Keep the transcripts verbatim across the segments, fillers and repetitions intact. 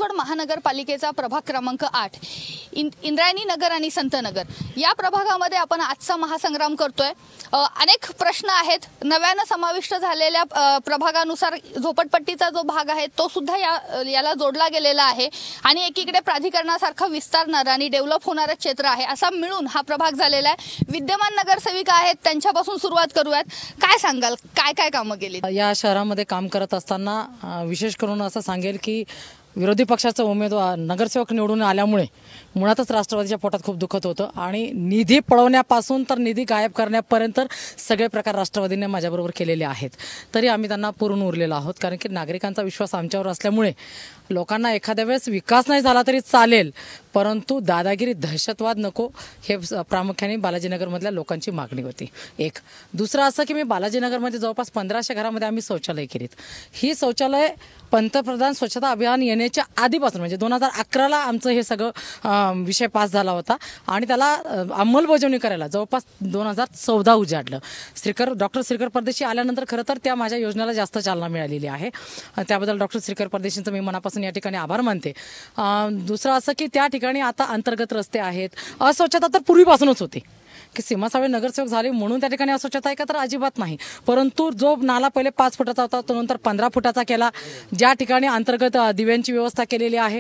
रिसोड महानगरपालिकेचा प्रभाग क्रमांक आठ इंद्रायणी नगर आणि संत नगर या प्रभागामध्ये आपण आजचा महासंग्राम करतोय। अनेक प्रश्न आहेत। नव्याने समाविष्ट झालेल्या प्रभागानुसार झोपडपट्टीचा जो भाग आहे तो सुद्धा या याला जोडला गेलेला आहे आणि एकीकडे प्राधिकरणासारखं विस्तारणार आणि डेव्हलप होणारं क्षेत्र आहे असा मिळून हा प्रभाग झालेला आहे। विद्यमान नगरसेविका आहेत त्यांच्यापासून सुरुवात करूयात। काय सांगाल, काय काय कामं केली या शहरामध्ये काम करत असताना? विशेष करून असं सांगेल की विरोधी पक्षाचा उमेदवार नगरसेवक निवडून आल्यामुळे मुळातच राष्ट्रवादीच्या पोटात खूप दुखत होतं आणि निधी पळवण्यापासून तर निधी गायब करण्यापर्यंत सगळे प्रकार राष्ट्रवादीने माझ्याबरोबर केलेले आहेत। तरी आम्ही त्यांना पुरून उरलेलो आहोत, कारण की नागरिकांचा विश्वास आमच्यावर असल्यामुळे लोकांना एखाद्या वेळेस विकास नाही झाला तरी चालेल, परंतु दादागिरी दहशतवाद नको हे प्रामुख्याने बालाजीनगरमधल्या लोकांची मागणी होती। एक दुसरं असं की मी बालाजीनगरमध्ये जवळपास पंधराशे घरामध्ये आम्ही शौचालय केलीत। ही शौचालय पंतप्रधान स्वच्छता अभियान येण्याच्या आधीपासून म्हणजे दोन हजार अकराला आमचं हे सगळं विषय पास झाला होता आणि त्याला अंमलबजावणी करायला जवळपास दोन हजार चौदा उजाडलं। श्रीकर डॉक्टर श्रीकर परदेशी आल्यानंतर खरं तर त्या माझ्या योजनेला जास्त चालना मिळालेली आहे, त्याबद्दल डॉक्टर श्रीकर परदेशींचं मी मनापासून या ठिकाणी आभार मानते। दुसरं असं की त्या ठिकाणी आता अंतर्गत रस्ते आहेत। अस्वच्छता तर पूर्वीपासूनच होती की सीमा साळवे नगरसेवक झाले म्हणून त्या ठिकाणी अस्वच्छता आहे का तर अजिबात नाही, परंतु जो नाला पहिले पाच फुटाचा होता तो नंतर पंधरा फुटाचा केला। ज्या ठिकाणी अंतर्गत दिव्यांची व्यवस्था केलेली आहे।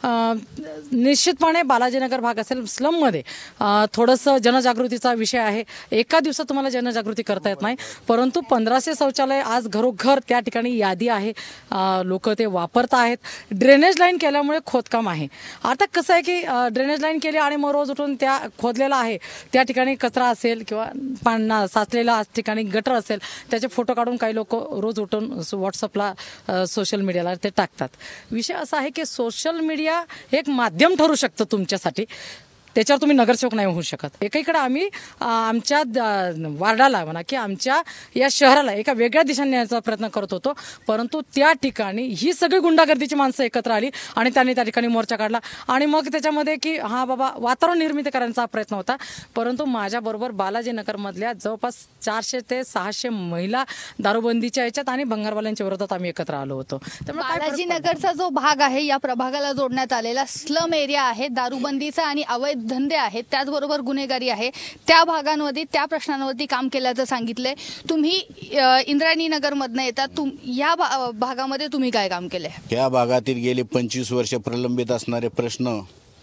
निश्चितपणे बालाजीनगर भाग असेल स्लममध्ये थोडंसं जनजागृतीचा विषय आहे। एका दिवसात तुम्हाला जनजागृती करता येत नाही, परंतु पंधराशे शौचालय आज घरोघर त्या ठिकाणी यादी आहे, लोक ते वापरत आहेत। ड्रेनेज लाईन केल्यामुळे खोदकाम आहे। आता कसं आहे की ड्रेनेज लाईन केली आणि मग रोज उठून त्या खोदलेला आहे त्या ठिकाणी कचरा असेल किंवा पाणी साचलेला ठिकाणी गटर असेल त्याचे फोटो काढून काही लोक रोज उठून व्हॉट्सअपला सोशल मीडियाला ते टाकतात। विषय असा आहे की सोशल मीडिया एक माध्यम ठरू शकतं तुमच्यासाठी, त्याच्यावर तुम्ही नगरसेवक नाही होऊ शकत। एकीकडे आम्ही आमच्या वार्डाला म्हणा की आमच्या या शहराला एका वेगळ्या दिशेने न्यायचा प्रयत्न करत होतो, परंतु त्या ठिकाणी ही सगळी गुंडागर्दीची माणसं एकत्र आली आणि त्यांनी त्या ठिकाणी मोर्चा काढला आणि मग त्याच्यामध्ये की हा बाबा वातावरण निर्मिती करण्याचा प्रयत्न होता, परंतु माझ्याबरोबर बालाजीनगरमधल्या जवळपास चारशे ते सहाशे महिला दारूबंदीच्या याच्यात आणि भंगारवाल्यांच्या विरोधात आम्ही एकत्र आलो होतो। त्यामुळे बालाजीनगरचा जो भाग आहे या प्रभागाला जोडण्यात आलेला स्लम एरिया आहे, दारूबंदीचा आणि अवैध धंदे आहेत, त्याचबरोबर गुन्हेगारी आहे, त्या भागांमध्ये त्या प्रश्नांवरती काम केल्याचं सांगितलंय। तुम्ही इंद्रायणी नगरमधनं येतात, तुम या भागामध्ये तुम्ही काय काम केले? या भागातील गेले पंचवीस वर्ष प्रलंबित असणारे प्रश्न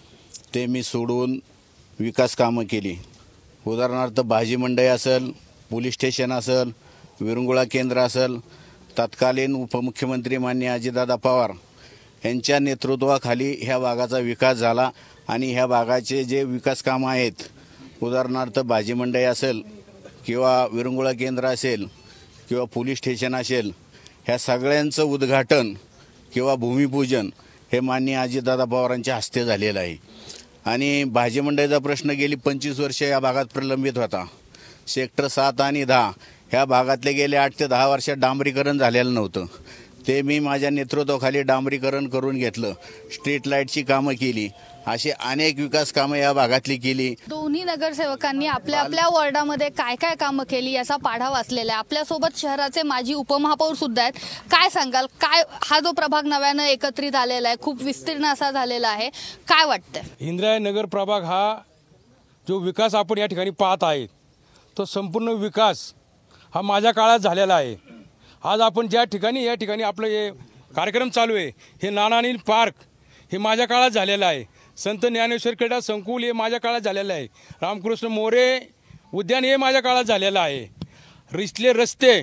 ते मी सोडून विकास कामं केली। उदाहरणार्थ भाजी मंडई असेल, पोलीस स्टेशन असेल, विरंगुळा केंद्र असेल, तत्कालीन उपमुख्यमंत्री माननीय अजितदादा पवार यांच्या नेतृत्वाखाली ह्या भागाचा विकास झाला आणि ह्या भागाचे जे विकास कामं आहेत, उदाहरणार्थ भाजी मंडई असेल किंवा विरंगुळा केंद्र असेल किंवा पोलीस स्टेशन असेल, ह्या सगळ्यांचं उद्घाटन किंवा भूमिपूजन हे माननीय अजितदादा पवारांच्या हस्ते झालेलं आहे। आणि भाजी मंडईचा प्रश्न गेली पंचवीस वर्ष या भागात प्रलंबित होता। सेक्टर सात आणि दहा ह्या भागातले गेले आठ ते दहा वर्षात डांबरीकरण झालेलं नव्हतं, ते मी माझ्या नेतृत्वाखाली डांबरीकरण करून घेतलं, स्ट्रीट लाईटची कामं केली, अशी अनेक विकास कामं या भागातली केली। दोन्ही नगरसेवकांनी आपल्या आपल्या वॉर्डामध्ये काय काय कामं केली याचा पाढा वाचलेला आहे। आपल्यासोबत शहराचे माजी उपमहापौर सुद्धा आहेत। काय सांगाल, काय हा जो प्रभाग नव्यानं एकत्रित आलेला आहे, खूप विस्तीर्ण असा झालेला आहे, काय वाटतंय? इंद्रायणी नगर प्रभाग हा जो विकास आपण या ठिकाणी पाहत आहे तो संपूर्ण विकास हा माझ्या काळात झालेला आहे। आज आपण ज्या ठिकाणी या ठिकाणी आपलं हे कार्यक्रम चालू आहे, हे नानानी पार्क हे माझ्या काळात झालेलं आहे। संत ज्ञानेश्वर क्रीडा संकुल हे माझ्या काळात झालेलं आहे। रामकृष्ण मोरे उद्यान हे माझ्या काळात झालेलं आहे। रिसले रस्ते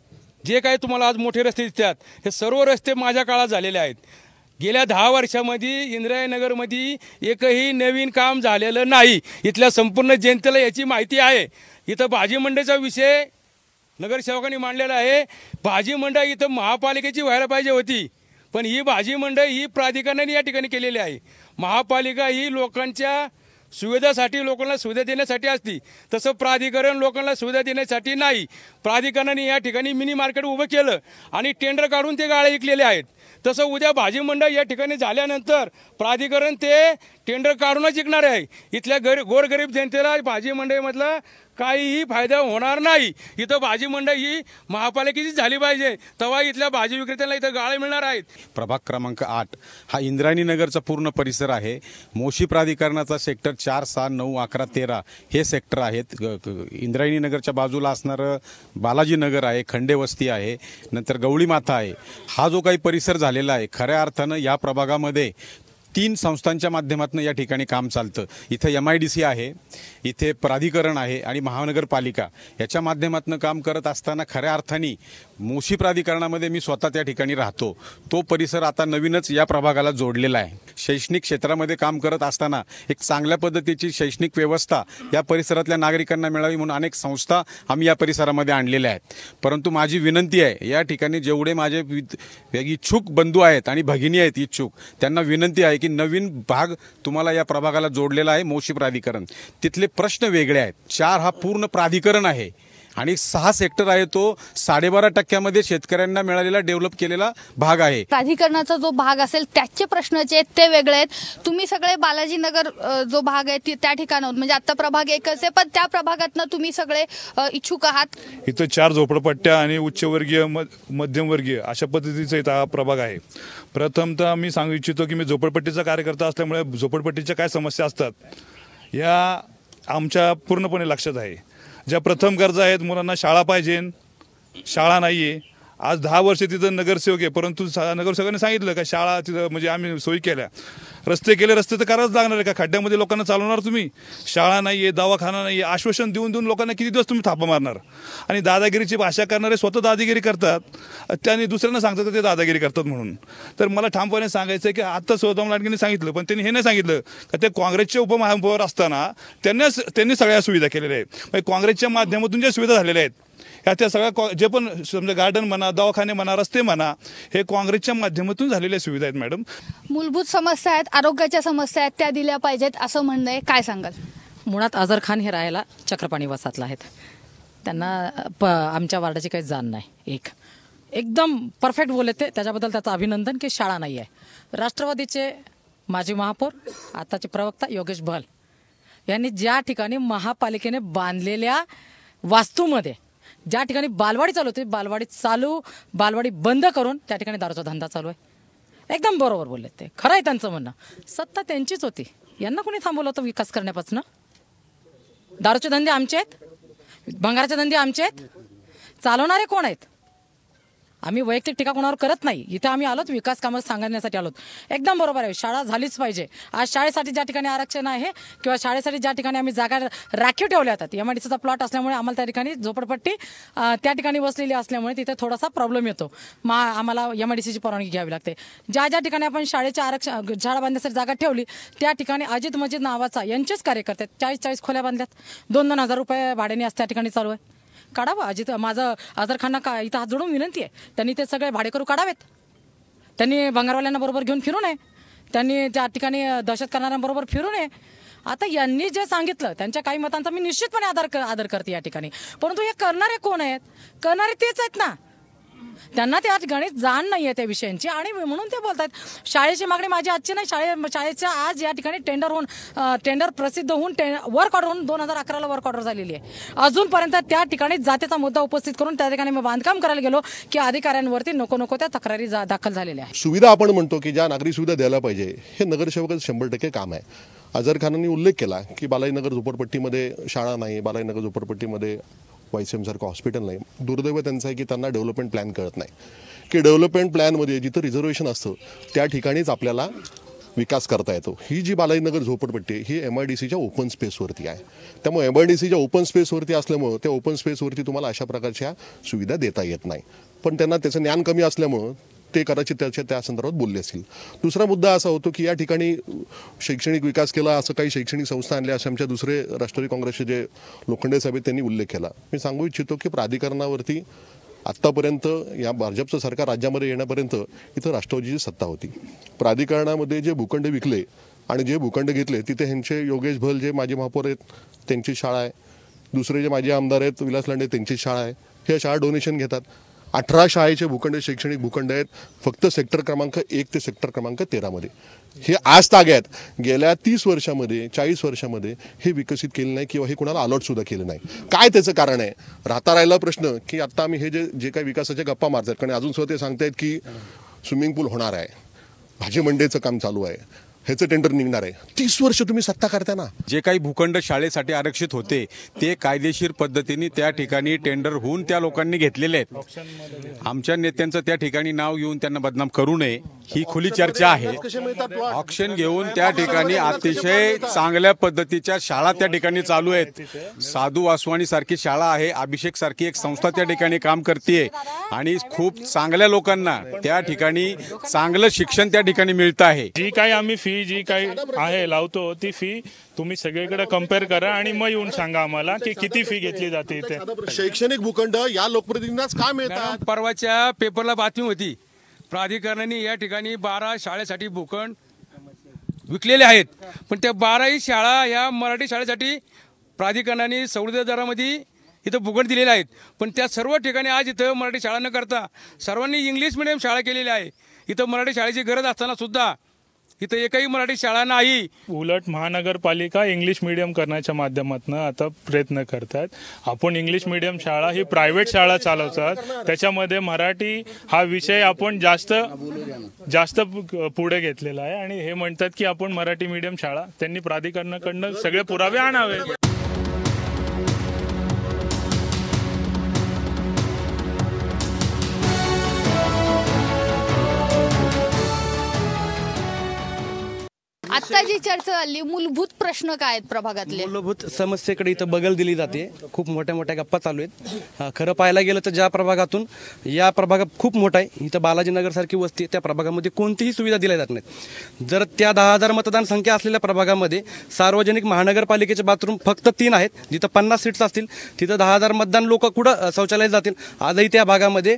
जे काही तुम्हाला आज मोठे रस्ते दिसतात हे सर्व रस्ते माझ्या काळात झालेले आहेत। गेल्या दहा वर्षामध्ये इंद्रायणी नगरमध्ये एकही नवीन काम झालेलं नाही। इथल्या संपूर्ण जनतेला याची माहिती आहे। इथं भाजी मंडईचा विषय नगरसेवकांनी मांडलेला आहे। भाजी मंडई इथं महापालिकेची व्हायला पाहिजे होती, पण ही भाजी मंडई ही प्राधिकरणाने या ठिकाणी केलेली आहे। महापालिका ही लोकांच्या सुविधासाठी लोकांना सुविधा देण्यासाठी असती, तसं प्राधिकरण लोकांना सुविधा देण्यासाठी नाही। प्राधिकरणाने या ठिकाणी मिनी मार्केट उभं केलं आणि टेंडर काढून ते गाळे विकलेले आहेत। तसं उद्या भाजी मंडई या ठिकाणी झाल्यानंतर प्राधिकरण ते टेंडर काढूनच विकणार आहे। इथल्या गरीब गोरगरीब जनतेला भाजी मंडईमधलं काहीही फायदा होणार नाही. इथं भाजी मंडई ही महापालिकेची झाली पाहिजे, तेव्हा इथल्या भाजी विक्रेत्यांना इथं गाळे मिळणार आहेत. प्रभाग क्रमांक आठ हा इंद्रायणी नगरचा पूर्ण परिसर आहे. मोशी प्राधिकरणाचा सेक्टर चार सहा नऊ अकरा तेरा हे सेक्टर आहेत. इंद्रायणी नगरच्या बाजूला असणारं बालाजी नगर आहे, खंडे वस्ती आहे, नंतर गवळी माथा आहे. हा जो काही परिसर झालेला आहे, खऱ्या अर्थानं या प्रभागामध्ये तीन संस्थांच्या माध्यमातून या ठिकाणी काम चालतं. इथं एम आय डी सी आहे, इथे प्राधिकरण आहे आणि महानगरपालिका याच्या माध्यमातून काम करत असताना खऱ्या अर्थाने मोशी प्राधिकरणामध्ये मी स्वतः त्या ठिकाणी राहतो. तो परिसर आता नवीनच या प्रभागाला जोडलेला आहे. शैक्षणिक क्षेत्रामध्ये काम करत असताना एक चांगल्या पद्धतीची शैक्षणिक व्यवस्था या परिसरातल्या नागरिकांना मिळावी म्हणून अनेक संस्था आम्ही या परिसरामध्ये आणलेल्या आहेत. परंतु माझी विनंती आहे, या ठिकाणी जेवढे माझे इच्छुक बंधू आहेत आणि भगिनी आहेत इच्छुक, त्यांना विनंती आहे की नवीन भाग तुम्हाला या प्रभागाला जोडलेला आहे मोशी प्राधिकरण. तिथले प्रश्न वेगळे आहेत. चार हा पूर्ण प्राधिकरण आहे आणि सहा सेक्टर आहे तो साडेबारा टक्क्यामध्ये शेतकऱ्यांना मिळालेला डेव्हलप केलेला भाग आहे. प्राधिकरणाचा जो भाग असेल त्याचे प्रश्न जे आहेत ते वेगळे आहेत. तुम्ही सगळे बालाजी नगर अ, जो भाग आहे ती- त्या ठिकाणाहून, म्हणजे आता प्रभाग एकच आहे पण त्या प्रभागातनं तुम्ही सगळे अ, इच्छुक आहात. इथं चार झोपडपट्ट्या आणि उच्चवर्गीय म मध्यमवर्गीय अशा पद्धतीचा इथं हा प्रभाग आहे. प्रथमतः मी सांगू इच्छितो की मी झोपडपट्टीचा कार्यकर्ता असल्यामुळे झोपडपट्टीच्या काय समस्या असतात या आमच्या पूर्णपणे लक्षात आहे. ज्या प्रथम गरजा आहेत, मुलांना शाळा पाहिजे, शाळा नाही आहे. आज दहा वर्ष तिथं नगरसेवक आहे, परंतु नगरसेवकांनी सांगितलं का शाळा तिथं म्हणजे आम्ही सोयी केल्या, रस्ते केले, रस्ते तर करावंच लागणार आहे का? खड्ड्यामध्ये लोकांना चालवणार तुम्ही? शाळा नाही आहे, दवाखाना नाही आहे, आश्वासन देऊन देऊन लोकांना किती दिवस तुम्ही थापा मारणार? आणि दादागिरीची भाषा करणारे स्वतः दादागिरी करतात त्याने दुसऱ्यांना सांगतात ते दादागिरी करतात म्हणून. तर मला ठामपणे सांगायचं आहे की आता स्वतः लाटकेंनी सांगितलं, पण त्यांनी हे नाही सांगितलं का ते काँग्रेसचे उपमहापौर असताना त्यांनीच त्यांनी सगळ्या सुविधा केलेल्या आहेत. म्हणजे काँग्रेसच्या माध्यमातून ज्या सुविधा झालेल्या आहेत ह्या त्या सगळ्या जे पण समजा गार्डन म्हणा, दवाखाने म्हणा, रस्ते म्हणा, हे काँग्रेसच्या माध्यमातून झालेल्या सुविधा आहेत. मॅडम, मूलभूत समस्या आहेत, आरोग्याच्या समस्या आहेत, त्या दिल्या पाहिजेत असं म्हणणं आहे. काय सांगाल? मुळात अझर खान हे राहायला चक्रपाणी वसाहतला आहेत. त्यांना प आमच्या वार्डाची काही जाण नाही. एक एकदम परफेक्ट बोलले ते, त्याच्याबद्दल त्याचं अभिनंदन. की शाळा नाही आहे. राष्ट्रवादीचे माजी महापौर आताचे प्रवक्ता योगेश बहल यांनी ज्या ठिकाणी महापालिकेने बांधलेल्या वास्तूमध्ये ज्या ठिकाणी बालवाडी चालू होती, बालवाडी चालू बालवाडी बंद करून त्या ठिकाणी दारूचा धंदा चालू आहे. एकदम बरोबर बोलले ते. खरं आहे त्यांचं म्हणणं. सत्ता त्यांचीच होती, यांना कोणी थांबवलं होतं विकास करण्यापासून? दारूचे धंदे आमचे आहेत, भंगाराचे धंदे आमचे आहेत, चालवणारे कोण आहेत? आम्ही वैयक्तिक टीका कोणावर करत नाही. इथे आम्ही आलोत विकास कामं सांगण्यासाठी आलोत. एकदम बरोबर आहे, शाळा झालीच पाहिजे. आज शाळेसाठी ज्या ठिकाणी आरक्षण आहे किंवा शाळेसाठी ज्या ठिकाणी आम्ही जागा राखीव ठेवल्या जातात, एम आय डी सीचा प्लॉट असल्यामुळे आम्हाला त्या ठिकाणी झोपडपट्टी त्या ठिकाणी बसलेली असल्यामुळे तिथे थोडासा प्रॉब्लेम येतो. मा आम्हाला एम आय डी सीची परवानगी घ्यावी लागते. ज्या ज्या ठिकाणी आपण शाळेच्या आरक्षण शाळा बांधण्यासाठी जागा ठेवली त्या ठिकाणी अजित मजीद नावाचा यांचेच कार्यकर्ते चाळीस चाळीस खोल्या बांधल्यात. दोन दोन हजार रुपये भाड्याने आज त्या ठिकाणी चालू आहे. काढावं अजित माझं अझर खानना का इथं हात जोडून विनंती आहे, त्यांनी ते सगळे भाडेकरू काढावेत. त्यांनी भंगारवाल्यांना बरोबर घेऊन फिरू नये, त्यांनी त्या ठिकाणी दहशत करणाऱ्यांबरोबर फिरू नये. आता यांनी जे सांगितलं त्यांच्या काही मतांचा मी निश्चितपणे आदर आदर करते या ठिकाणी, परंतु हे करणारे कोण आहेत? करणारे तेच आहेत ना. त्यांना त्या ठिकाणी जाण नाही आहे त्या विषयांची आणि म्हणून ते बोलतात. शाळेची मागणी माझी आजची नाही, शाळे शाळेच्या आज या ठिकाणी टेंडर होऊन टेंडर प्रसिद्ध होऊन टे वर्क ऑर्डर होऊन दोन हजार अकराला वर्क ऑर्डर झालेली आहे. अजूनपर्यंत त्या ठिकाणी जातीचा मुद्दा उपस्थित करून त्या ठिकाणी मी बांधकाम करायला गेलो की अधिकाऱ्यांवरती नको नको त्या तक्रारी दाखल झालेल्या आहेत. सुविधा आपण म्हणतो की ज्या नागरी सुविधा द्यायला पाहिजे हे नगरसेवकाचं शंभर टक्के काम आहे. अझर खानांनी उल्लेख केला की बालाजीनगर झोपडपट्टीमध्ये शाळा नाही, बालाजीनगर झोपडपट्टीमध्ये वाय सी एम सारखं हॉस्पिटल नाही. दुर्दैव त्यांचं आहे की त्यांना डेव्हलपमेंट प्लॅन कळत नाही की डेव्हलपमेंट प्लॅनमध्ये जिथं रिझर्वेशन असतं त्या ठिकाणीच आपल्याला विकास करता येतो. ही जी बालाजीनगर झोपडपट्टी ही एम आय डी सीच्या ओपन स्पेसवरती आहे. त्यामुळे एम आय डी सीच्या ओपन स्पेसवरती असल्यामुळं त्या ओपन स्पेसवरती तुम्हाला अशा प्रकारच्या सुविधा देता येत नाही. पण त्यांना त्याचं ज्ञान कमी असल्यामुळं ते कदाचित त्याच्या त्या संदर्भात बोलले असतील. दुसरा मुद्दा असा होतो की या ठिकाणी शैक्षणिक विकास केला, असं काही शैक्षणिक संस्था आणल्या असं आमच्या दुसरे राष्ट्रवादी काँग्रेसचे जे लोखंडे साहेब त्यांनी उल्लेख केला. मी सांगू इच्छितो की प्राधिकरणावरती आत्तापर्यंत या भाजपचं सरकार राज्यामध्ये येण्यापर्यंत इथं राष्ट्रवादीची सत्ता होती. प्राधिकरणामध्ये जे भूखंड विकले आणि जे भूखंड घेतले तिथे ह्यांचे योगेश भल जे माजी महापौर आहेत त्यांची शाळा आहे, दुसरे जे माजी आमदार आहेत विलास लांडे त्यांची शाळा आहे. ह्या शाळा डोनेशन घेतात अठरा शाळेचे भूखंड शैक्षणिक भूखंड आहेत फक्त सेक्टर क्रमांक एक ते सेक्टर क्रमांक तेरामध्ये. हे आज ताग्यात गेल्या तीस वर्षामध्ये चाळीस वर्षामध्ये हे विकसित केले नाही किंवा हे कुणाला अलॉट सुद्धा केलं नाही. काय त्याचं कारण आहे? राहता राहिला प्रश्न की आता आम्ही हे जे जे काही विकासाच्या गप्पा मारतात, कारण अजून सुद्धा ते सांगतायत की स्विमिंग पूल होणार आहे, भाजी मंडईचं काम चालू आहे, ह्याचं टेंडर निघणार आहे. तीस वर्ष तुम्ही सत्ता करता ना. जे काही भूखंड शाळेसाठी आरक्षित होते ते कायदेशीर पद्धतीने त्या ठिकाणी टेंडर होऊन त्या लोकांनी घेतलेले आहेत. आमच्या नेत्यांचं त्या ठिकाणी नाव घेऊन त्यांना बदनाम करू नये ही खुली चर्चा आहे. ऑक्शन घेऊन त्या ठिकाणी अतिशय चांगल्या पद्धतीच्या शाळा त्या ठिकाणी चालू आहेत. साधू वासवानी सारखी शाळा आहे, अभिषेक सारखी एक संस्था त्या ठिकाणी काम करते आणि खूप चांगल्या लोकांना त्या ठिकाणी चांगलं शिक्षण त्या ठिकाणी मिळतं आहे. जी काही आम्ही फी जी काही आहे लावतो ती फी तुम्ही सगळीकडे कम्पेअर करा आणि मग येऊन सांगा आम्हाला की किती फी घेतली जाते इथे. शैक्षणिक भूखंड या लोकप्रतिनिधींनाच का मिळतात? परवाच्या पेपरला बातमी होती, प्राधिकरणाने या ठिकाणी बारा शाळेसाठी भूखंड विकलेले आहेत, पण त्या बाराही शाळा या मराठी शाळेसाठी प्राधिकरणाने सवलती दरामध्ये इथं भूखंड दिलेले आहेत. पण त्या सर्व ठिकाणी आज इथं मराठी शाळा न करता सर्वांनी इंग्लिश मिडियम शाळा केलेल्या आहे. इथं मराठी शाळेची गरज असताना सुद्धा इथं एकही मराठी शाळा नाही. उलट महानगरपालिका इंग्लिश मीडियम करण्याच्या माध्यमातून आता प्रयत्न करतात. आपण इंग्लिश मीडियम शाळा ही प्रायव्हेट शाळा चालवतात, त्याच्यामध्ये मराठी हा विषय आपण जास्त जास्त पुढे घेतलेला आहे आणि हे म्हणतात की आपण मराठी मीडियम शाळा, त्यांनी प्राधिकरणाकडनं सगळे पुरावे आणावे. आता जी चर्चा झाली, मूलभूत प्रश्न काय आहेत प्रभागातले? मूलभूत समस्येकडे इथं बगल दिली जाते. खूप मोठ्या मोठ्या गप्पा चालू आहेत. खरं पाहायला गेलं तर ज्या प्रभागातून या प्रभागात खूप मोठा आहे, इथं बालाजीनगर सारखी वस्ती, त्या प्रभागामध्ये कोणतीही सुविधा दिल्या जात नाहीत. जर त्या दहा हजार मतदान संख्या असलेल्या प्रभागामध्ये सार्वजनिक महानगरपालिकेचे बाथरूम फक्त तीन आहेत, जिथं पन्नास सीट्स असतील तिथं दहा हजार मतदान लोक कुठं शौचालयात जातील? आजही त्या भागामध्ये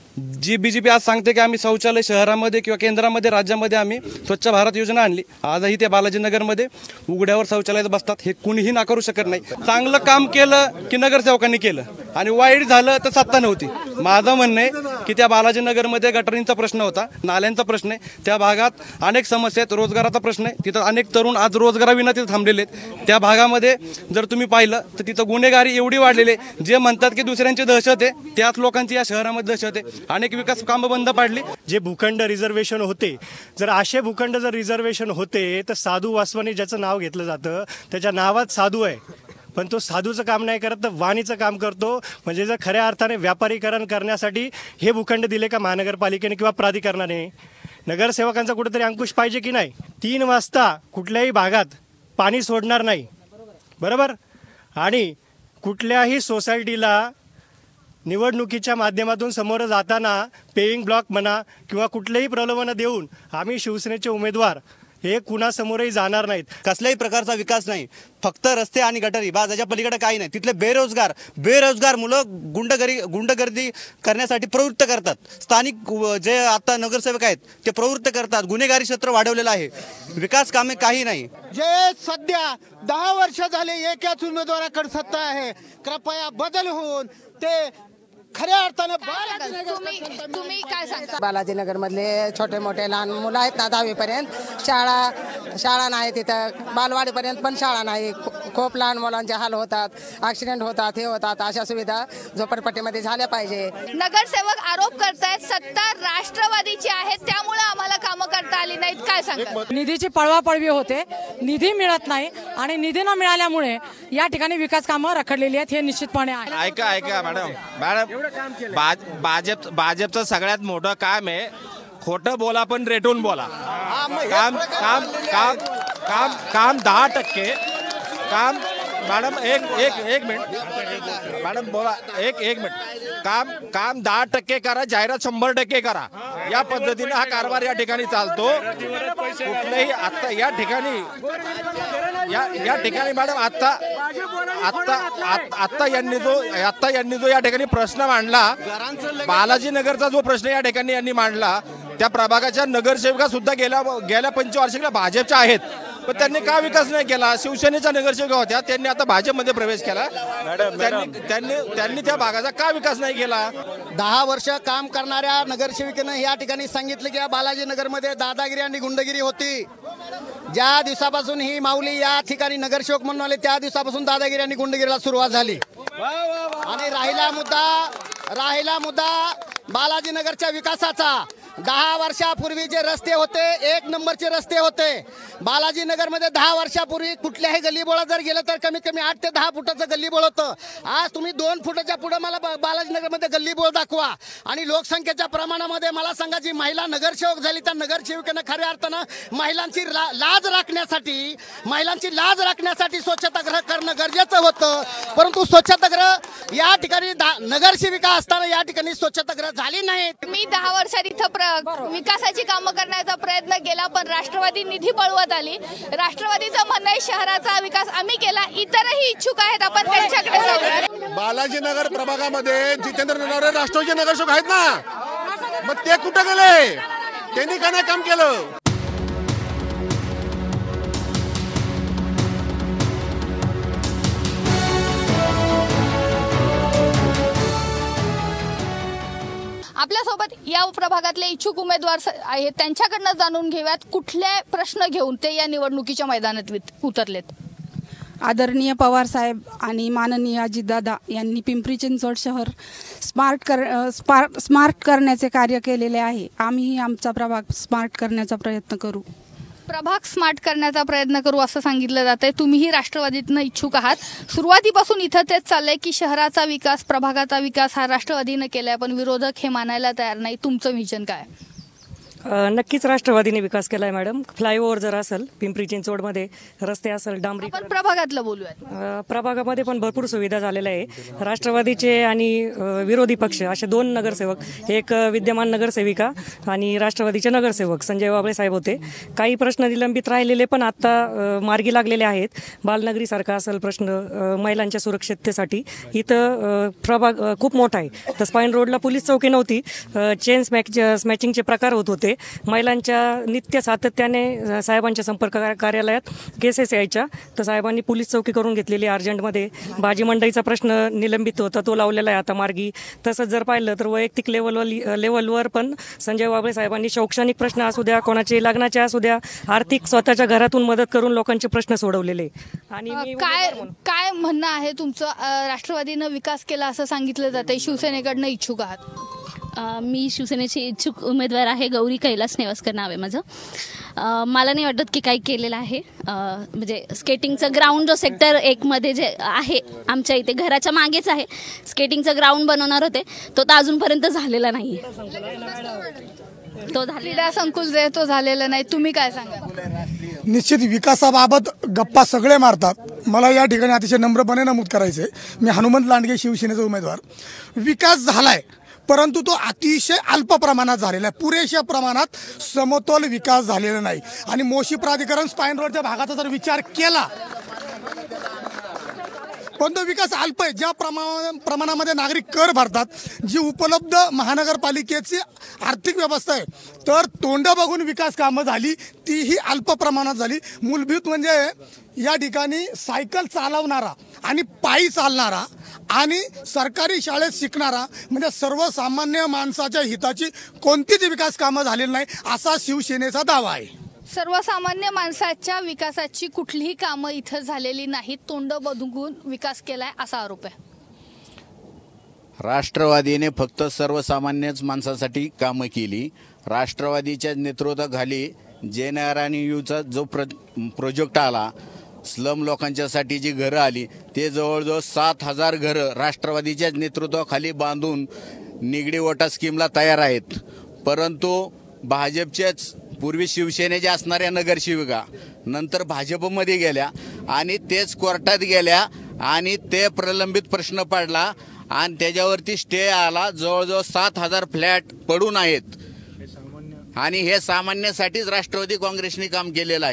जी बीजेपी आज सांगते की आम्ही शौचालय शहरामध्ये किंवा केंद्रामध्ये राज्यामध्ये आम्ही स्वच्छ भारत योजना आणली, आजही त्या बालाजीनगरमध्ये उघड्यावर शौचालयात बसतात. हे कुणीही नाकारू शकत नाही. चांगलं काम केलं की नगरसेवकांनी केलं आणि वाईट झालं तर सत्ता नव्हती. माझं म्हणणं आहे की त्या बालाजीनगरमध्ये गटरींचा प्रश्न होता, नाल्यांचा प्रश्न आहे, त्या भागात अनेक समस्या आहेत, रोजगाराचा प्रश्न आहे, तिथं अनेक तरुण आज रोजगाराविना तिथं थांबलेले आहेत. त्या भागामध्ये जर तुम्ही पाहिलं तर तिथं गुन्हेगारी एवढी वाढलेली आहे, जे म्हणतात की दुसऱ्यांची दहशत आहे त्याच लोकांची या शहरामध्ये दहशत आहे. अनेक विकास कामं बंद पाडली. जे भूखंड रिझर्वेशन होते, जर असे भूखंड जर रिझर्वेशन होते तर साधू वासवानी ज्याचं नाव घेतलं जातं त्याच्या नावात साधू आहे, पण तो साधूचं काम नाही करत तर वाणीचं काम करतो. म्हणजे जर खऱ्या अर्थाने व्यापारीकरण करण्यासाठी हे भूखंड दिले का महानगरपालिकेने किंवा प्राधिकरणाने? नगरसेवकांचा कुठेतरी अंकुश पाहिजे की नाही? तीन वाजता कुठल्याही भागात पाणी सोडणार नाही, बरोबर? आणि कुठल्याही सोसायटीला निवडणुकीच्या माध्यमातून समोर जाताना पेईंग ब्लॉक म्हणा किंवा कुठलेही प्रलोभन देऊन आम्ही शिवसेनेचे उमेदवार हे कुणासमोरही जाणार नाहीत. कसल्याही प्रकारचा विकास नाही, फक्त रस्ते आणि गटारी, बाज याच्या पलीकडे काही नाही. तिथले बेरोजगार बेरोजगार मुलं गुंडगरी गुंडगर्दी करण्यासाठी प्रवृत्त करतात. स्थानिक जे आता नगरसेवक आहेत ते प्रवृत्त करतात. गुन्हेगारी क्षेत्र वाढवलेलं आहे, विकास कामे काही नाही. जे सध्या दहा वर्ष झाले एकाच उमेदवाराकडे सत्ता आहे, कृपया बदल होऊन ते खऱ्या अर्थानं तुम्ही तुम्ही काय सांगता? बालाजीनगर मधले छोटे मोठे लहान मुलं आहेत ना दहावीपर्यंत, शाळा शाळा नाही तिथं, बालवाडीपर्यंत पण शाळा नाही. खूप लहान मुलांचे हाल होतात, ऍक्सिडेंट होतात, हे होतात. अशा सुविधा झोपडपट्टीमध्ये झाल्या पाहिजे. नगरसेवक आरोप करतायत सत्ता राष्ट्रवादीची आहे त्यामुळे आम्हाला कामं करता आली नाहीत, काय सांगता? निधीची पळवापळवी होते, निधी मिळत नाही आणि निधी न मिळाल्यामुळे या ठिकाणी विकास कामं रखडलेली आहेत, हे निश्चितपणे आहे. ऐका ऐका मॅडम मॅडम भाजप भाजपचं सगळ्यात मोठं काम आहे खोटं बोला पण रेटून बोला. काम काम काम काम काम दहा टक्के काम मॅडम एक एक एक मिनिट मॅडम बोला एक एक मिनिट काम काम दहा टक्के करा, जाहिरात शंभर टक्के करा. या पद्धतीने हा कारभार या ठिकाणी चालतो. कुठलेही आता या ठिकाणी या या ठिकाणी मॅडम आता आता आता यांनी जो आता यांनी जो या ठिकाणी प्रश्न मांडला, बालाजीनगरचा जो प्रश्न या ठिकाणी यांनी मांडला, त्या प्रभागाच्या नगरसेविका सुद्धा गेल्या गेल्या पंचवार्षिकला भाजपच्या आहेत. पण त्यांनी का विकास नाही केला? शिवसेनेच्या नगरसेविका होत्या, त्यांनी आता भाजपमध्ये प्रवेश केला, त्यांनी त्यांनी त्यांनी त्या भागाचा का विकास नाही केला? दहा वर्ष काम करणाऱ्या नगरसेविकेनं या ठिकाणी सांगितलं की या बालाजी नगरमध्ये दादागिरी आणि गुंडगिरी होती. ज्या दिवसापासून ही माऊली या ठिकाणी नगरसेवक म्हणून आले त्या दिवसापासून दादागिरी आणि गुंडगिरीला सुरुवात झाली. आणि राहिला मुद्दा राहिला मुद्दा बालाजी नगरच्या विकासाचा. दहा वर्षापूर्वी जे रस्ते होते एक नंबरचे रस्ते होते. बालाजी नगरमध्ये दहा वर्षापूर्वी कुठल्याही गल्लीबोळात जर गेलं तर कमीत कमी आठ ते दहा फुटाचं गल्लीबोळ होतं. आज तुम्ही दोन फुटाच्या पुढे मला बालाजी नगरमध्ये गल्लीबोळ दाखवा. आणि लोकसंख्येच्या प्रमाणामध्ये मला सांगा, जी महिला नगरसेवक झाली त्या नगरसेविकेनं खऱ्या अर्थानं महिलांची लाज राखण्यासाठी महिलांची लाज राखण्यासाठी स्वच्छतागृह करणं गरजेचं होतं. परंतु स्वच्छतागृह या ठिकाणी नगरसेविका असताना या ठिकाणी स्वच्छतागृह झाली नाहीत. मी दहा वर्षात इथं विकासाची कामं करण्याचा प्रयत्न केला, पण राष्ट्रवादी निधी पळवत आली. राष्ट्रवादीचं म्हणणं आहे शहराचा विकास आम्ही केला. इतरही इच्छुक आहेत, आपण त्यांच्याकडे जाऊया. बालाजी नगर प्रभागामध्ये जितेंद्र नरवरे राष्ट्रवादी नगरसेवक आहेत ना, मग ते कुठं गेले? त्यांनी का नाही काम केलं? आपल्यासोबत या प्रभागातले इच्छुक उमेदवार आहेत, त्यांच्याकडनं जाणून घेऊयात कुठले प्रश्न घेऊन ते या निवडणुकीच्या मैदानात उतरलेत. आदरणीय पवार साहेब आणि माननीय अजितदादा यांनी पिंपरी चिंचवड शहर स्मार्ट कर स्मार्ट स्मार्ट करण्याचे कार्य केलेले आहे. आम्ही आमचा प्रभाग स्मार्ट करण्याचा प्रयत्न करू. प्रभाग स्मार्ट करण्याचा प्रयत्न करू असं सांगितलं जात आहे. तुम्हीही राष्ट्रवादीतनं इच्छुक आहात. सुरुवातीपासून इथं तेच चाललंय की शहराचा विकास, प्रभागाचा विकास हा राष्ट्रवादीनं केलाय, पण विरोधक हे मानायला तयार नाही. तुमचं व्हिजन काय? नक्कीच राष्ट्रवादीने विकास केलाय मॅडम. फ्लायओव्हर जर असेल, पिंपरी चिंचवडमध्ये रस्ते असेल, डांबरी. आपण प्रभागातलं बोलूयात. प्रभागामध्ये पण भरपूर सुविधा झालेल्या आहे. राष्ट्रवादीचे आणि विरोधी पक्ष असे दोन नगरसेवक, एक विद्यमान नगरसेविका आणि राष्ट्रवादीचे नगरसेवक संजय वाबळे साहेब होते. काही प्रश्न निलंबित राहिलेले पण आता मार्गी लागलेले आहेत. बालनगरीसारखा असेल प्रश्न, महिलांच्या सुरक्षिततेसाठी इथं प्रभाग खूप मोठा आहे. तर स्पाईन रोडला पोलीस चौकी नव्हती, चेन स्मॅच स्मॅचिंगचे प्रकार होत होते. महिलांच्या नित्य सातत्याने साहेबांच्या संपर्क कार्यालयात केसेस यायच्या, तर साहेबांनी पोलीस चौकी करून घेतलेली अर्जंटमध्ये. भाजी मंडईचा प्रश्न निलंबित होता, तो लावलेला आहे आता मार्गी. तसंच जर पाहिलं तर वैयक्तिक लेवलवर लेवलवर पण संजय वाबळे साहेबांनी शैक्षणिक प्रश्न असू द्या, कोणाचे लग्नाचे असू द्या, आर्थिक स्वतःच्या घरातून मदत करून लोकांचे प्रश्न सोडवलेले. आणि काय काय म्हणणं आहे तुमचं? राष्ट्रवादीनं विकास केला असं सांगितलं जातंय, शिवसेनेकडनं इच्छुक आहात. मी शिवसेनेची इच्छुक उमेदवार आहे. गौरी कैलास नेवासकर नाव आहे माझं. मला नाही वाटत की काही केलेलं आहे. म्हणजे स्केटिंगचं ग्राउंड जो सेक्टर एकमध्ये जे आहे आमच्या इथे घराच्या मागेच आहे, स्केटिंगचं ग्राउंड बनवणार होते, तो तर अजूनपर्यंत झालेला नाही. तो क्रीडा संकुल जे तो झालेला नाही. तुम्ही काय सांगा? निश्चित विकासाबाबत गप्पा सगळे मारतात. मला या ठिकाणी अतिशय नम्रपणे नमूद करायचे, मी हनुमंत लांडगे शिवसेनेचा उमेदवार. विकास झालाय परंतु तो अतिशय अल्प प्रमाणात झालेला आहे. पुरेशा प्रमाणात समतोल विकास झालेला नाही. आणि मोशी प्राधिकरण स्पाईन रोडच्या भागाचा जर विचार केला पण तो विकास अल्प आहे. ज्या प्रमाण प्रमाणामध्ये नागरिक कर भरतात, जी उपलब्ध महानगरपालिकेची आर्थिक व्यवस्था आहे, तर तोंड बघून विकास कामं झाली तीही अल्प प्रमाणात झाली. मूलभूत म्हणजे या ठिकाणी सायकल चालवणारा आणि पायी चालणारा आणि सरकारी शाळेत शिकणारा म्हणजे सर्वसामान्य माणसाच्या हिताची कोणतीच विकास कामं झालेली नाही असा शिवसेनेचा दावा आहे. सर्वसामान्य माणसाच्या विकासाची कुठलीही कामं इथं झालेली नाहीत, तोंड बघून विकास केलाय असा आरोप आहे. राष्ट्रवादीने फक्त सर्वसामान्यच माणसासाठी कामं केली. राष्ट्रवादीच्या नेतृत्वाखाली जे एन आर आणि यूचा जो प्र प्रोजेक्ट आला, स्लम लोकांच्यासाठी जी घरं आली, ते जवळजवळ सात हजार घरं राष्ट्रवादीच्या नेतृत्वाखाली बांधून निगडी वोटा स्कीमला तयार आहेत. परंतु भाजपच्याच पूर्वी शिवसेनेच्या असणाऱ्या नगरसेविका नंतर भाजपमध्ये गेल्या आणि तेच कोर्टात गेल्या आणि ते प्रलंबित प्रश्न पडला आणि त्याच्यावरती स्टे आला. जवळजवळ सात हजार फ्लॅट पडून आहेत आणि हे सामान्यासाठीच राष्ट्रवादी काँग्रेसने काम केलेलं आहे.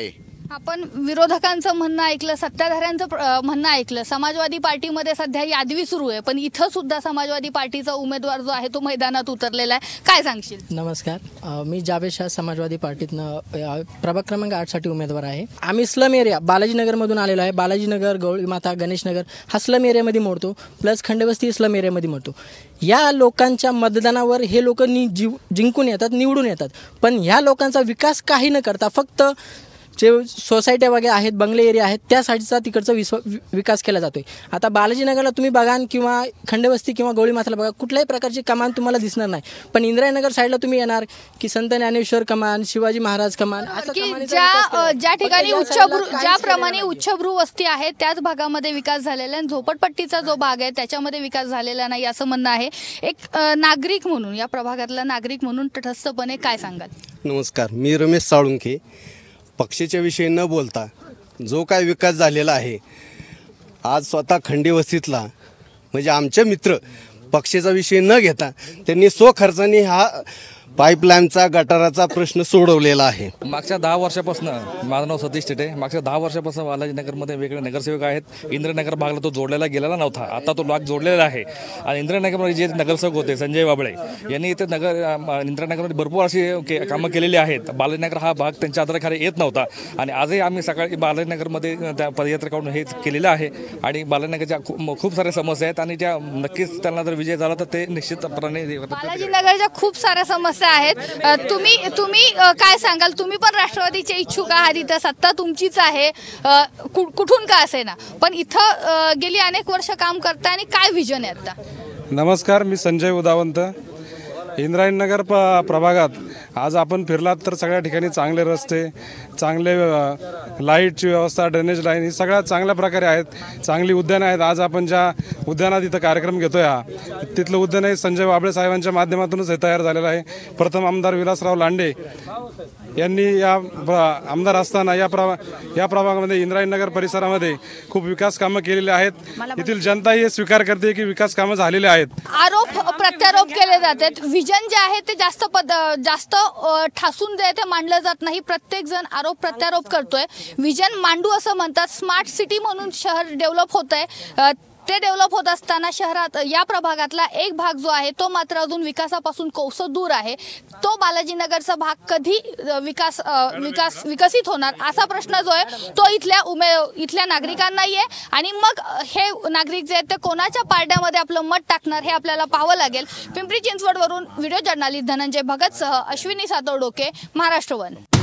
आपण विरोधकांचं म्हणणं ऐकलं, सत्ताधाऱ्यांचं प्र- अं, म्हणणं ऐकलं. समाजवादी पार्टीमध्ये सध्या यादवी सुरू आहे, पण इथं सुद्धा समाजवादी पार्टीचा उमेदवार जो आहे तो मैदानात उतरलेला आहे. काय सांगशील? नमस्कार, अ, मी जावेद शाह समाजवादी पार्टीतनं अ, प्रभाग क्रमांक आठसाठी उमेदवार आहे. आम्ही स्लम एरिया बालाजीनगरमधून आलेलो आहे. बालाजीनगर, गौळीमाता, गणेशनगर हा स्लम एरियामध्ये मोडतो, प्लस खंडवस्ती स्लम एरियामध्ये मोडतो. या लोकांच्या मतदानावर हे लोक नि जीव जिंकून येतात, निवडून येतात, पण ह्या लोकांचा विकास काही न करता फक्त जे सोसायट्या वगैरे आहेत, बंगले एरिया आहेत, त्यासाठीचा तिकडचा विश्व वि- विकास केला जातोय. आता बालाजीनगरला तुम्ही बघा किंवा खंडवस्ती किंवा गौळीमाताला बघा, कुठल्याही प्रकारची कमान तुम्हाला दिसणार नाही. पण इंद्रायनगर साईडला तुम्ही येणार की संत ज्ञानेश्वर कमान, शिवाजी महाराज कमान, असं की कमानीचा ज्या विकास केला. अं, ज्या ठिकाणी पण या उच्चभ्रू साईडला ज्याप्रमाणे काहीच उच्चभ्रू वस्ती आहे त्याच भागामध्ये विकास झालेला आहे. आणि झोपडपट्टीचा जो भाग आहे त्याच्यामध्ये विकास झालेला नाही असं म्हणणं आहे. एक अं, नागरिक म्हणून, या प्रभागातला नागरिक म्हणून तटस्थपणे काय सांगाल? नमस्कार, मी रमेश साळुंखे. पक्षाच्या विषयी न बोलता जो काय विकास झालेला आहे आज स्वतः खंडीवस्तीतला म्हणजे आमचे मित्र पक्षाचा विषय न घेता त्यांनी स्वखर्चाने हा पाईपलाईनचा गटाराचा प्रश्न सोडवलेला आहे. मागच्या दहा वर्षापासून माझं नाव सतीश टिटे. मागच्या दहा वर्षापासून बालाजीनगरमध्ये वेगळे नगरसेवक आहेत. इंद्रनगर भागला तो जोडलेला गेलेला नव्हता, आता तो भाग जोडलेला आहे. आणि इंद्रनगरमध्ये जे नगरसेवक होते संजय बाबळे यांनी इथे नगर इंद्रनगरमध्ये भरपूर अशी के कामं केलेली आहेत. बालाजीनगर हा भाग त्यांच्या आधाराखाली येत नव्हता आणि आजही आम्ही सकाळी बालाजीनगरमध्ये त्या पदयात्रेकडून हे केलेलं आहे. आणि बालाजीनगरच्या खूप खूप साऱ्या समस्या आहेत आणि त्या नक्कीच त्यांना जर विजय झाला तर ते निश्चितपणे बालाजीनगरच्या खूप साऱ्या समस्या आहेत. अ, तुम्ही तुम्ही अ, काय सांगाल? तुम्ही पण राष्ट्रवादीचे इच्छुक आहात, इथं सत्ता तुमचीच आहे, अ, कु- कुठून का असे ना, पण इथं अ, गेली अनेक वर्ष काम करताय आणि काय विजन आहे आता? नमस्कार, मी संजय उदावंत. इंद्रायणनगर प प्रभागात आज आपण फिरलात तर सगळ्या ठिकाणी चांगले रस्ते, चांगले अ, लाईटची व्यवस्था, ड्रेनेज लाईन ही सगळ्या चांगल्या प्रकारे आहेत. चांगली उद्यानं आहेत. आज आपण ज्या उद्यानात इथं कार्यक्रम घेतोय हा तिथलं उद्यान हे संजय बाबळे साहेबांच्या माध्यमातूनच हे तयार झालेलं आहे. प्रथम आमदार विलासराव लांडे यांनी या ब- आमदार असताना या प्रभा या प्रभागामध्ये इंद्रायणनगर परिसरामध्ये खूप विकास कामं केलेली आहेत. येथील जनताही हे स्वीकार करते की विकास कामं झालेली आहेत. आरोप प्रत्यारोप केले जातात. विजन जे आहे ते जास्त पद जास्त अ, ठासून जे आहे ते मांडलं जात नाही. प्रत्येक जण आरोप प्रत्यारोप करतोय. विजन मांडू असं म्हणतात. स्मार्ट सिटी म्हणून शहर डेव्हलप होत आहे. ते डेव्हलप होत असताना शहरात या प्रभागातला एक भाग जो आहे तो मात्र अजून विकासापासून कोसो दूर आहे. तो बालाजीनगरचा भाग कधी अ, विकास अ, विकास विकसित होणार असा प्रश्न जो आहे तो इथल्या उमे इथल्या नागरिकांनाही आहे. आणि मग हे नागरिक जे आहेत ते कोणाच्या पारड्यामध्ये आपलं मत टाकणार हे आपल्याला पाहावं लागेल. पिंपरी चिंचवडवरून व्हिडिओ जर्नालिस्ट धनंजय भगतसह अश्विनी सातव डोके, महाराष्ट्र वन.